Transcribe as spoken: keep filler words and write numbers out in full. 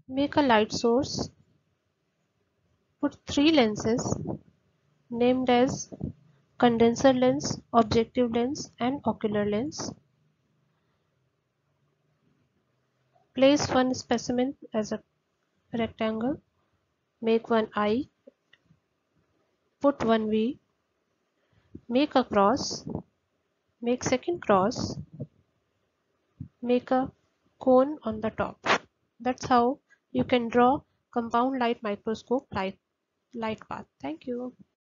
Make a light source. Put three lenses named as condenser lens, objective lens, and ocular lens. Place one specimen as a rectangle. Make one eye. Put one V. Make a cross. Make second cross. Make a cone on the top. That's how you can draw compound light microscope light, light path. Thank you.